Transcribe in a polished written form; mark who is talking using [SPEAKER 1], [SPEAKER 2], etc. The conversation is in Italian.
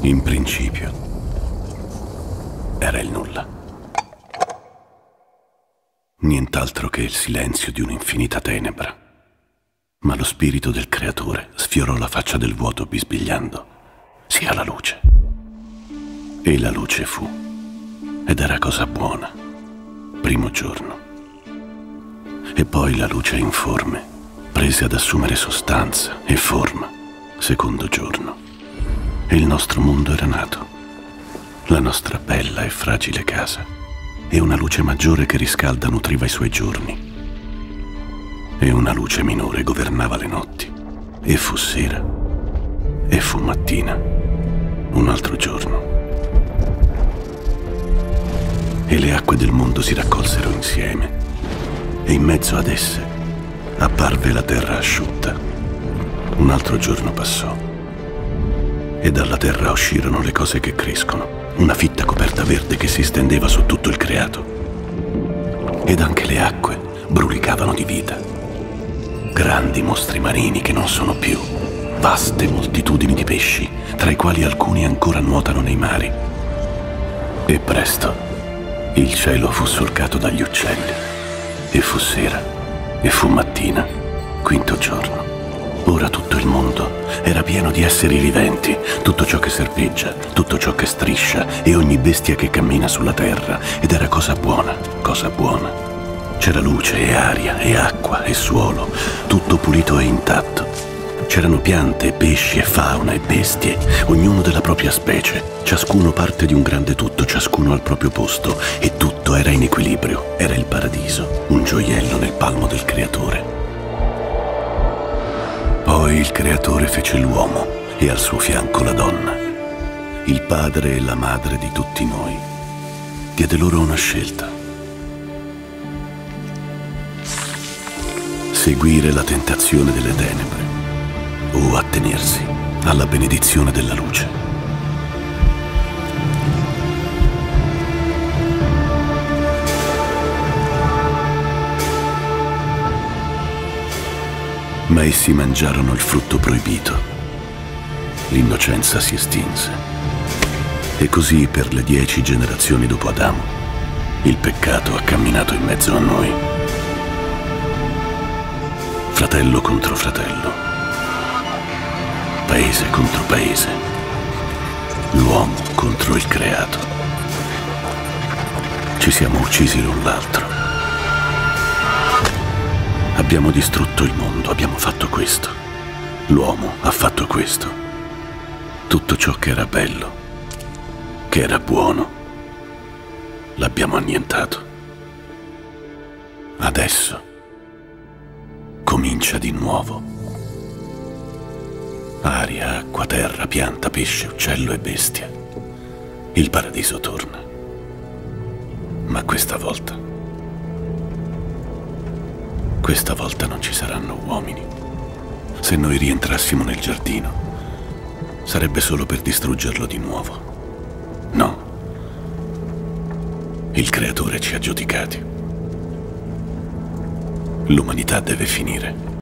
[SPEAKER 1] In principio era il nulla. Nient'altro che il silenzio di un'infinita tenebra. Ma lo spirito del creatore sfiorò la faccia del vuoto bisbigliando: sia la luce. E la luce fu, ed era cosa buona, primo giorno. E poi la luce informe prese ad assumere sostanza e forma, secondo giorno. E il nostro mondo era nato, la nostra bella e fragile casa, e una luce maggiore che riscalda nutriva i suoi giorni. E una luce minore governava le notti, e fu sera, e fu mattina, un altro giorno. E le acque del mondo si raccolsero insieme, e in mezzo ad esse apparve la terra asciutta. Un altro giorno passò, e dalla terra uscirono le cose che crescono, una fitta coperta verde che si stendeva su tutto il creato. Ed anche le acque brulicavano di vita. Grandi mostri marini che non sono più, vaste moltitudini di pesci, tra i quali alcuni ancora nuotano nei mari. E presto il cielo fu solcato dagli uccelli, e fu sera, e fu mattina, quinto giorno. Ora tutto il mondo era pieno di esseri viventi, tutto ciò che serpeggia, tutto ciò che striscia e ogni bestia che cammina sulla terra, ed era cosa buona, cosa buona. C'era luce e aria e acqua e suolo, tutto pulito e intatto. C'erano piante, pesci e fauna e bestie, ognuno della propria specie, ciascuno parte di un grande tutto, ciascuno al proprio posto, e tutto era in equilibrio. Era il paradiso, un gioiello nel palmo del creatore. Poi il creatore fece l'uomo e al suo fianco la donna, il padre e la madre di tutti noi. Diede loro una scelta: seguire la tentazione delle tenebre o attenersi alla benedizione della luce. Ma essi mangiarono il frutto proibito. L'innocenza si estinse. E così per le 10 generazioni dopo Adamo, il peccato ha camminato in mezzo a noi. Fratello contro fratello, paese contro paese, l'uomo contro il creato. Ci siamo uccisi l'un l'altro. Abbiamo distrutto il mondo, abbiamo fatto questo. L'uomo ha fatto questo. Tutto ciò che era bello, che era buono, l'abbiamo annientato. Adesso comincia di nuovo. Aria, acqua, terra, pianta, pesce, uccello e bestia. Il paradiso torna. Ma questa volta non ci saranno uomini. Se noi rientrassimo nel giardino, sarebbe solo per distruggerlo di nuovo. No. Il creatore ci ha giudicati. L'umanità deve finire.